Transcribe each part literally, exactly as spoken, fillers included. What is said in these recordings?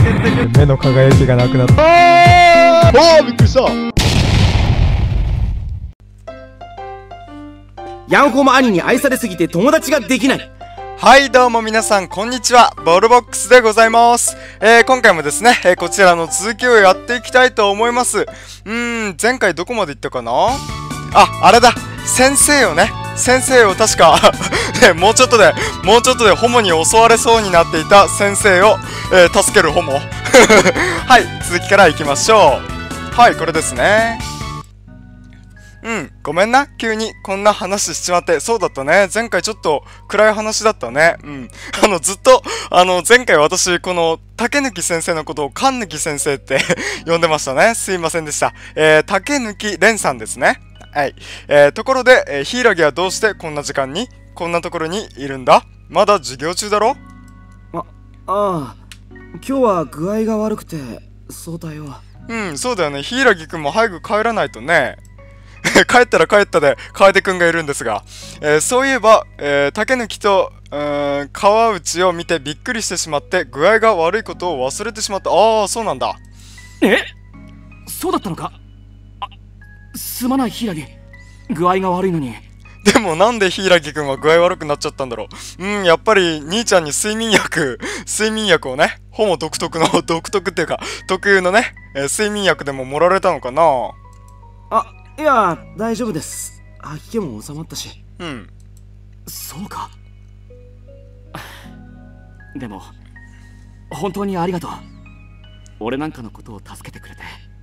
目の輝きがなくなった。 あー、びっくりした。 ヤンホマ兄に愛されすぎて友達ができない。 はいどうも皆さんこんにちは、ボールボックスでございます。えー、今回もですね、えー、こちらの続きをやっていきたいと思います。うーん、前回どこまで行ったかなあ、あれだ、先生よね。先生を確か、ね、もうちょっとで、もうちょっとでホモに襲われそうになっていた先生を、えー、助けるホモ。はい、続きから行きましょう。はい、これですね。うん、ごめんな。急にこんな話しちまって。そうだったね。前回ちょっと暗い話だったね。うん。あの、ずっと、あの、前回私、この、竹抜先生のことを神抜先生って呼んでましたね。すいませんでした。えー、竹抜蓮さんですね。はい。えー、ところで、えー、ヒイラギはどうしてこんな時間に、こんなところにいるんだ？まだ授業中だろ？ あ、ああ。今日は具合が悪くて、そうだよ。 うん、そうだよね。ヒイラギくんも早く帰らないとね。帰ったら帰ったで、楓くんがいるんですが、えー、そういえば、えー、竹抜と、うーん、川内を見てびっくりしてしまって、具合が悪いことを忘れてしまった。ああ、そうなんだ。 え？そうだったのか？あ、すまない、ヒイラギ。具合が悪いのに。 でもなんでヒイラギくんは具合悪くなっちゃったんだろう。うん、やっぱり兄ちゃんに睡眠薬、睡眠薬をね、ホモ独特の、独特っていうか、特有のね、えー、睡眠薬でも盛られたのかな。 あ、いや、大丈夫です。吐き気も収まったし。 うん。 そうか。でも、本当にありがとう。俺なんかのことを助けてくれて。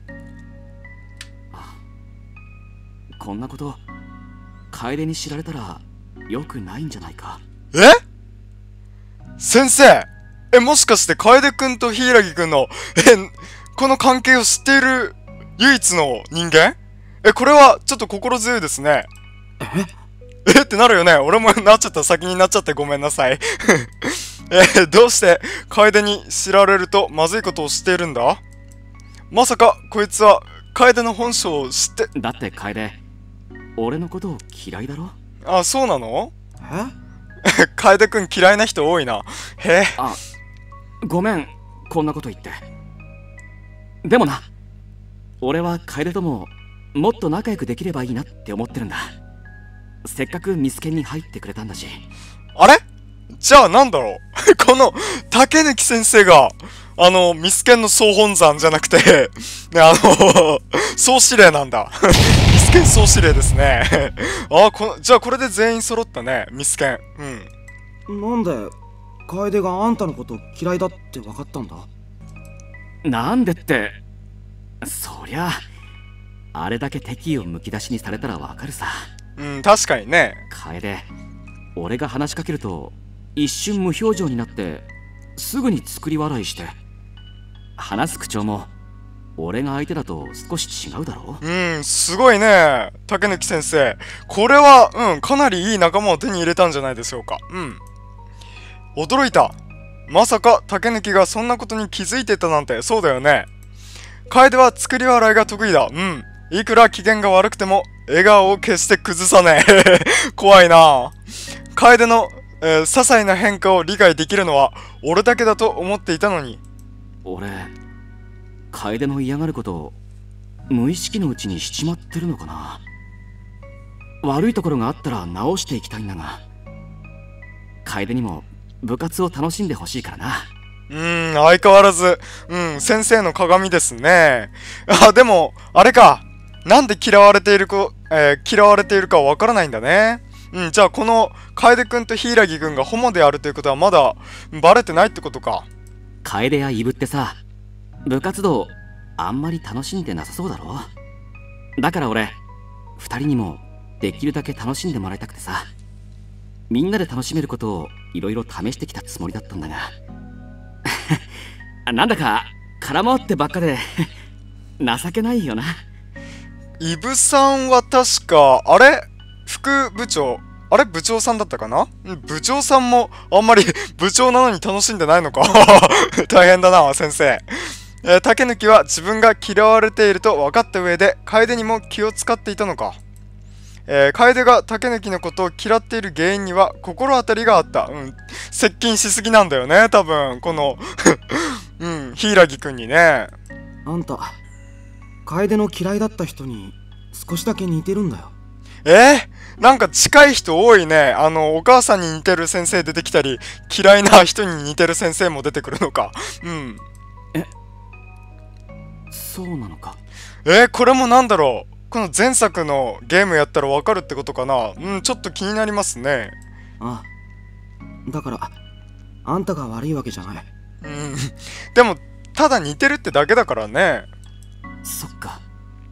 あ、こんなこと、楓に知られたら良くないんじゃないか。 え？先生！え、もしかして楓くんとヒイラギくんの、え、この関係を知っている唯一の人間？え、これはちょっと心強いですね。ええってなるよね。俺もなっちゃった。先になっちゃってごめんなさい。え、どうして楓に知られるとまずいことをしているんだ？まさかこいつは楓の本性を知って。 だって楓、俺のことを嫌いだろ？ あ、そうなの？ え？ 楓くん嫌いな人多いな。へえ。 あ、ごめん、こんなこと言って。でもな、俺は楓とももっと仲良くできればいいなって思ってるんだ。せっかくミスケンに入ってくれたんだし。あれ？じゃあなんだろうこの竹抜先生があのミスケンの総本山じゃなくてね、あの総司令なんだミスケン総司令ですねあこじゃあこれで全員揃ったね、ミスケン。 うん。なんで楓があんたのこと嫌いだって分かったんだ？ なんでって、そりゃあれだけ敵意をむき出しにされたらわかるさ。 うん、確かにね。 楓、俺が話しかけると一瞬無表情になってすぐに作り笑いして、話す口調も俺が相手だと少し違うだろう。 うん、すごいね、竹抜先生。これは、うん、かなりいい仲間を手に入れたんじゃないでしょうか。うん。驚いた。まさか竹抜がそんなことに気づいてたなんて。そうだよね。楓は作り笑いが得意だ。うん。いくら機嫌が悪くても笑顔を決して崩さねえ怖いな。楓の、えー、些細な変化を理解できるのは俺だけだと思っていたのに。 俺、楓の嫌がることを無意識のうちにしちまってるのかな。悪いところがあったら直していきたいんだが、楓にも部活を楽しんでほしいからな。 うーん、相変わらず、うん、先生の鏡ですね。あ、でも、あれか。なんで嫌われている子、えー、嫌われているかわからないんだね。うん、じゃあこの楓くんとヒイラギくんがホモであるということはまだバレてないってことか。 楓やイブってさ、部活動あんまり楽しんでなさそうだろ。だから俺、二人にもできるだけ楽しんでもらいたくてさ、みんなで楽しめることをいろいろ試してきたつもりだったんだがなんだか空回ってばっかで情けないよな。 イブさんは確か、あれ副部長、あれ部長さんだったかな。部長さんもあんまり部長なのに楽しんでないのか大変だな、先生。えー、竹抜は自分が嫌われていると分かった上で、楓にも気を使っていたのか。えー、楓が竹抜のことを嫌っている原因には心当たりがあった。うん、接近しすぎなんだよね、多分。このううん、柊くんにね。 あんた楓の嫌いだった人に少しだけ似てるんだよ。 えー、なんか近い人多いね。あのお母さんに似てる先生出てきたり、嫌いな人に似てる先生も出てくるのか。うん。 え、そうなのか。 えー、これもなんだろう、この前作のゲームやったらわかるってことかな。うん、ちょっと気になりますね。 ああ、だからあんたが悪いわけじゃない。 うん、でもただ似てるってだけだからね。 そっか。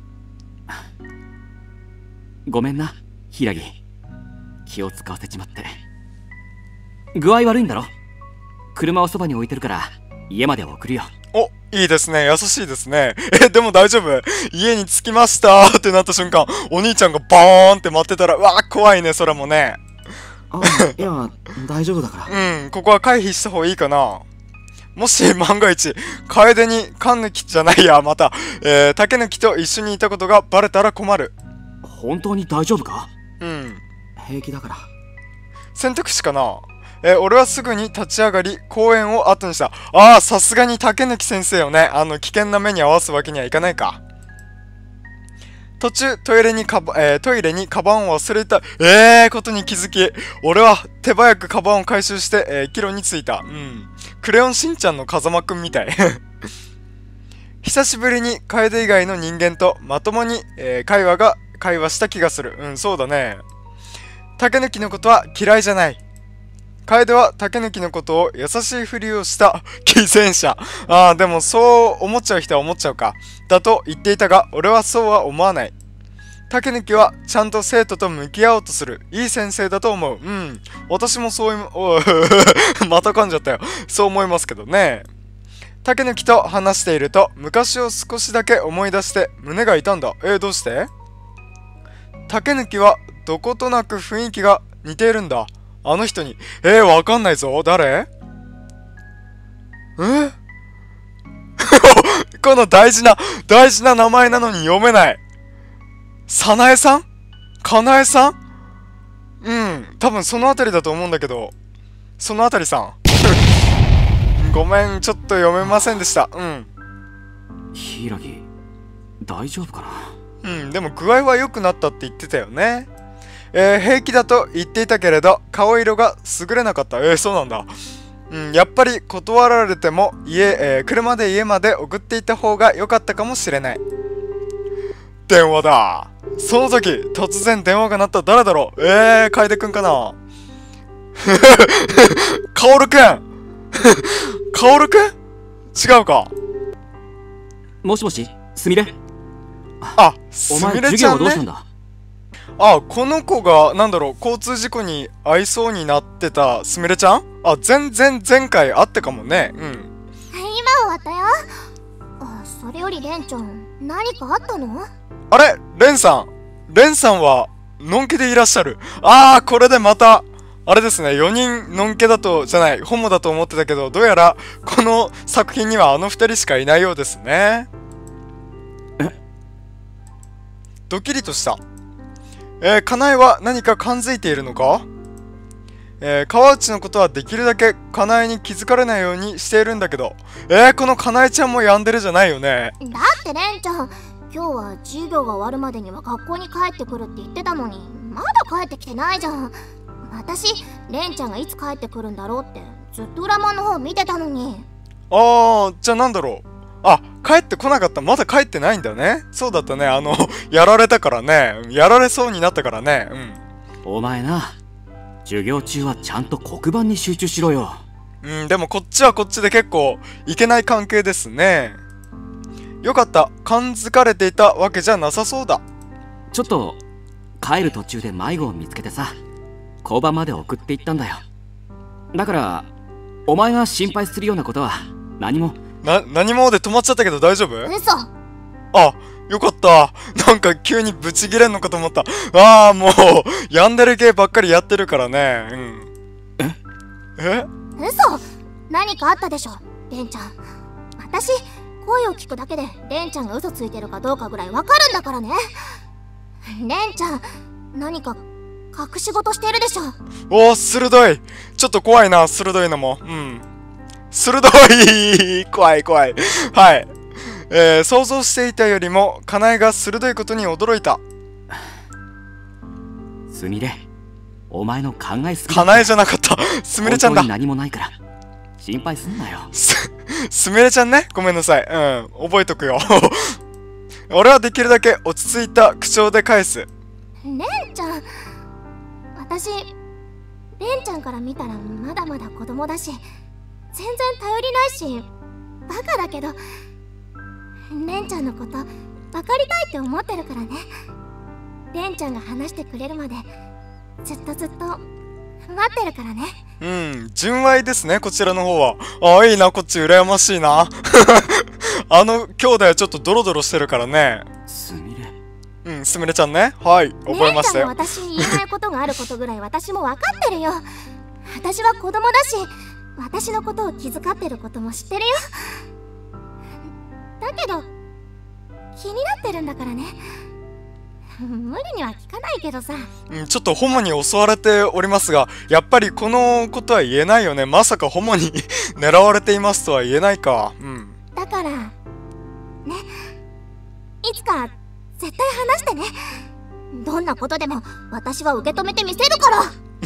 ごめんな柊、気を使わせちまって。具合悪いんだろ。車をそばに置いてるから家まで送るよ。 お、いいですね、優しいですね。え、でも大丈夫？家に着きましたってなった瞬間、お兄ちゃんがバーンって待ってたら、うわー怖いね、それもね。 あ、いや大丈夫だから。 うん、ここは回避した方がいいかな。もし万が一楓に勘抜きじゃないや、また、えー、竹抜きと一緒にいたことがバレたら困る。 本当に大丈夫か？ うん、 平気だから。 選択肢かな。えー、俺はすぐに立ち上がり公園を後にした。ああ、さすがに竹抜先生をね、あの危険な目に遭わすわけにはいかないか。途中トイレにかば、えー、トイレにカバンを忘れたえーことに気づき、俺は手早くカバンを回収して、えー、帰路に着いた。うん、クレヨンしんちゃんの風間くんみたい。久しぶりに楓以外の人間とまともに、えー、会話が会話した気がする。うん、そうだね。竹抜のことは嫌いじゃない。楓は竹抜のことを優しいふりをした偽善者。ああ、でもそう思っちゃう人は思っちゃうか。だと言っていたが、俺はそうは思わない。竹抜はちゃんと生徒と向き合おうとするいい先生だと思う。うん、私もそういうおまた噛んじゃったよ。そう思いますけどね。竹抜と話していると昔を少しだけ思い出して胸が痛んだ。えー、どうして？竹抜はどことなく雰囲気が似ているんだ、あの人に。えー、わかんないぞ。誰？えこの大事な大事な名前なのに読めない。さなえさん？かなえさん？うん、多分そのあたりだと思うんだけど、そのあたりさん。ごめん、ちょっと読めませんでした。うん。 柊、大丈夫かな。 うん、でも具合は良くなったって言ってたよね。えー、平気だと言っていたけれど、顔色が優れなかった。えー、そうなんだ。うん、やっぱり断られても家、えー、車で家まで送っていた方が良かったかもしれない。電話だ。その時突然電話が鳴った。誰だろう。えー、楓くんかな。薫くん。薫くん？違うか。 もしもし、すみれ。 あ、すお前みれちゃんね。 授業はどうしたんだ？ あ、この子がなんだろう、交通事故に遭いそうになってたすみれちゃん？あ、全然前回会ってかもね。うん。 今終わったよ。あ、それよりレンちゃん、何かあったの？ あれ、レンさん。レンさんはのんけでいらっしゃる。あー、これでまたあれですね、よにんのんけだとじゃないホモだと思ってたけど、どうやらこの作品にはあのふたりしかいないようですね。 え？ ドキリとした。えー、かなえは何か感づいているのか？えー、川内のことはできるだけかなえに気づかれないようにしているんだけど、えー、このかなえちゃんもヤンデレじゃないよね。 だってレンちゃん、今日は授業が終わるまでには学校に帰ってくるって言ってたのに、まだ帰ってきてないじゃん。私、レンちゃんがいつ帰ってくるんだろうってずっと裏門の方見てたのに。 あー、じゃあなんだろう。あ、帰ってこなかった。まだ帰ってないんだね。そうだったね。あのやられたからね。やられそうになったからね。 うん。お前な、授業中はちゃんと黒板に集中しろよ。 うん、でもこっちはこっちで結構いけない関係ですね。よかった。感づかれていたわけじゃなさそうだ。 ちょっと帰る途中で迷子を見つけてさ、交番まで送っていったんだよ。だからお前が心配するようなことは何も。 な、何もで止まっちゃったけど大丈夫？ 嘘。 あ、よかった。なんか急にブチギレんのかと思った。ああ、もうヤンデレ系ばっかりやってるからね。うん。 え？ え？ 嘘。何かあったでしょ、レンちゃん。私、声を聞くだけでレンちゃんが嘘ついてるかどうかぐらいわかるんだからね。レンちゃん、何か隠し事してるでしょ。 おお、鋭い。ちょっと怖いな、鋭いのも。うん。 鋭い怖い怖い。はい。えー、想像していたよりも、かなえが鋭いことに驚いた。 すみれ、お前の考えすぎ。 かなえじゃなかった。すみれちゃんだ。 本当に何もないから、心配すんなよ。 す、すみれちゃんね。ごめんなさい。うん、覚えとくよ。俺はできるだけ落ち着いた口調で返す。 レンちゃん、私、レンちゃんから見たらまだまだ子供だし、全然頼りないし、バカだけど、レンちゃんのこと分かりたいって思ってるからね。レンちゃんが話してくれるまでずっとずっと待ってるからね。 うん、純愛ですね、こちらの方は。ああ、いいな、こっち羨ましいな。あの兄弟はちょっとドロドロしてるからね。 すみれ。 うん、すみれちゃんね。はい、覚えましたよ。 レンちゃんも私に言えないことがあることぐらい私も分かってるよ。私は子供だし、私のことを気遣ってることも知ってるよ。だけど気になってるんだからね。無理には聞かないけどさ。 うん、ちょっとホモに襲われておりますが、やっぱりこのことは言えないよね。まさかホモに狙われていますとは言えないか。うん。 だからね、いつか絶対話してね。どんなことでも私は受け止めてみせるから。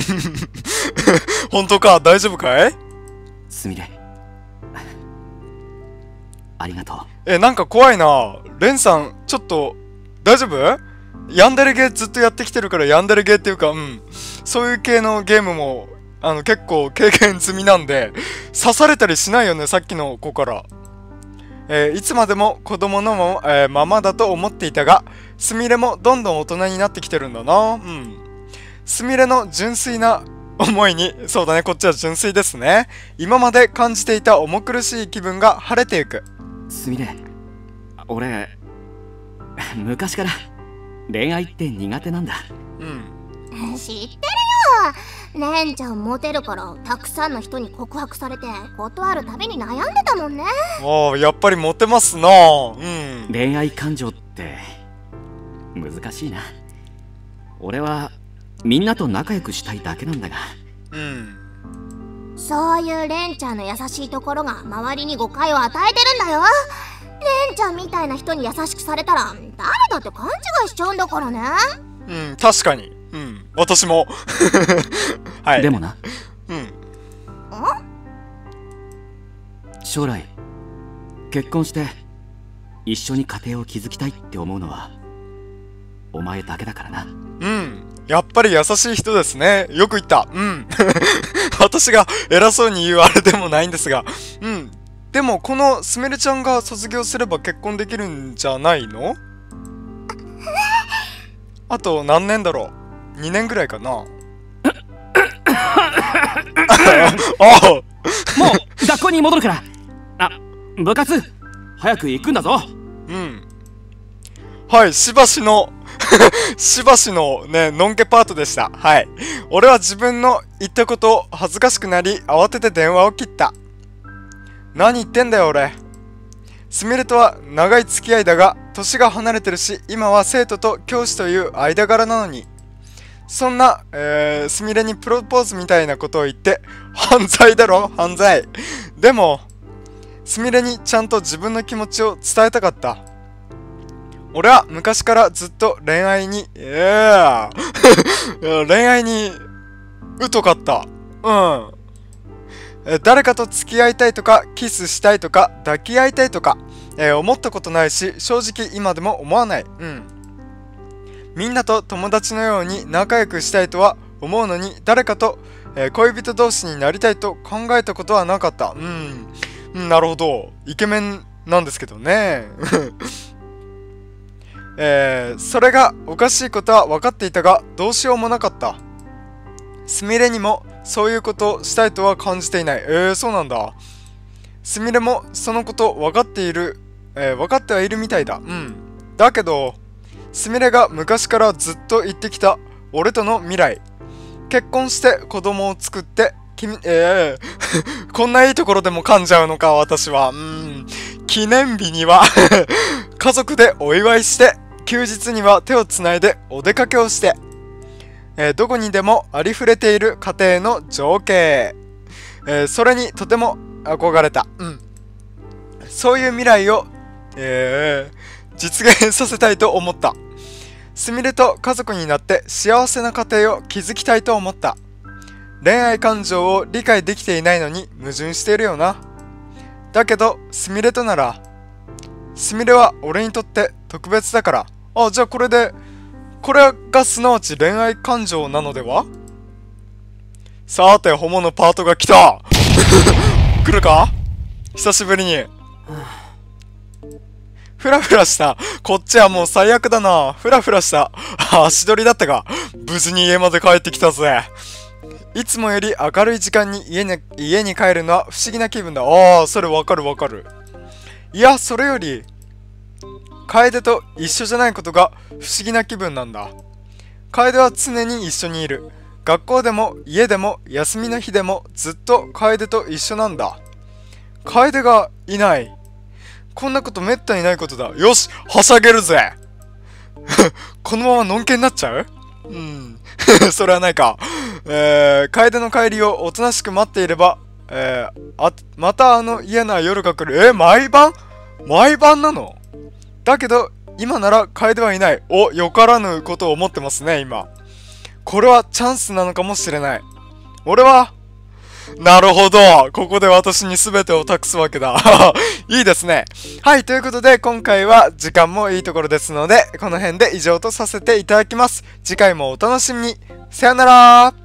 本当か？大丈夫かい？ すみれ、ありがとう。 え、なんか怖いな。レンさん、ちょっと大丈夫？ヤンデレゲーずっとやってきてるから、ヤンデレゲーっていうか、うん、そういう系のゲームもあの結構経験済みなんで、刺されたりしないよね、さっきの子から。えー、いつまでも子供のも、えー、ままだと思っていたが、すみれもどんどん大人になってきてるんだな。うん。すみれの純粋な思いに、そうだね、こっちは純粋ですね。今まで感じていた重苦しい気分が晴れていく。 すみれ、俺昔から恋愛って苦手なんだ。 うん。 知ってるよ。レンちゃんモテるからたくさんの人に告白されて断るたびに悩んでたもんね。 ああ、やっぱりモテますな。うん。 恋愛感情って難しいな。俺はみんなと仲良くしたいだけなんだが。 うん。 そういうレンちゃんの優しいところが周りに誤解を与えてるんだよ。レンちゃんみたいな人に優しくされたら誰だって勘違いしちゃうんだからね。 うん、確かに。うん、私も。はい。 でもな。 うん。 将来結婚して一緒に家庭を築きたいって思うのはお前だけだからな。 うん。やっぱり優しい人ですね。よく言った。うん。私が偉そうに言うあれでもないんですが。うん。でも、このすみれちゃんが卒業すれば結婚できるんじゃないの？あと何年だろう？ に 年ぐらいかな。ああ、 もう学校に戻るから。あ、部活早く行くんだぞ。 うん。はい、しばしのしばしのね、のんけパートでした。はい。俺は自分の言ったことを恥ずかしくなり、慌てて電話を切った。何言ってんだよ俺。すみれとは長い付き合いだが、年が離れてるし、今は生徒と教師という間柄なのに、そんな、えー、すみれにプロポーズみたいなことを言って、犯罪だろ犯罪。でも、すみれにちゃんと自分の気持ちを伝えたかった。俺は昔からずっと恋愛に、えー、恋愛に疎かった。うん。誰かと付き合いたいとか、キスしたいとか、抱き合いたいとか、えー、思ったことないし、正直今でも思わない。うん。みんなと友達のように仲良くしたいとは思うのに、誰かと、えー、恋人同士になりたいと考えたことはなかった。うん。うん、なるほど。イケメンなんですけどね。えー、それがおかしいことは分かっていたが、どうしようもなかった。すみれにもそういうことをしたいとは感じていない。えー、そうなんだ。すみれもそのこと分かっている、えー、分かってはいるみたいだ。うん。だけど、すみれが昔からずっと言ってきた俺との未来。結婚して子供を作って、君、えー、こんないいところでも噛んじゃうのか、私は。うん。記念日には家族でお祝いして、休日には手をつないでお出かけをして、えー、どこにでもありふれている家庭の情景、えー、それにとても憧れた。うん。そういう未来を、えー、実現させたいと思った。すみれと家族になって幸せな家庭を築きたいと思った。恋愛感情を理解できていないのに矛盾しているよな。だけど、すみれとなら、すみれは俺にとって特別だから。あ、じゃあこれで、これがすなわち恋愛感情なのでは？さて、ホモのパートが来た来るか？久しぶりに。フラフラした。こっちはもう最悪だな。フラフラした。足取りだったが、無事に家まで帰ってきたぜ。いつもより明るい時間に家に、家に帰るのは不思議な気分だ。ああ、それわかるわかる。いや、それより、楓と一緒じゃないことが不思議な気分なんだ。楓は常に一緒にいる。学校でも家でも休みの日でもずっと楓と一緒なんだ。楓がいない。こんなことめったにないことだ。よし、はしゃげるぜこのままのんけになっちゃう？うんそれはないか。えー、楓の帰りをおとなしく待っていれば、えー、あまたあの嫌な夜が来る。えー、毎晩毎晩なの？だけど今なら楓はいない。お、よからぬことを思ってますね今。これはチャンスなのかもしれない。俺はなるほど。ここで私に全てを託すわけだ。いいですね。はい、ということで今回は時間もいいところですので、この辺で以上とさせていただきます。次回もお楽しみに。さよなら。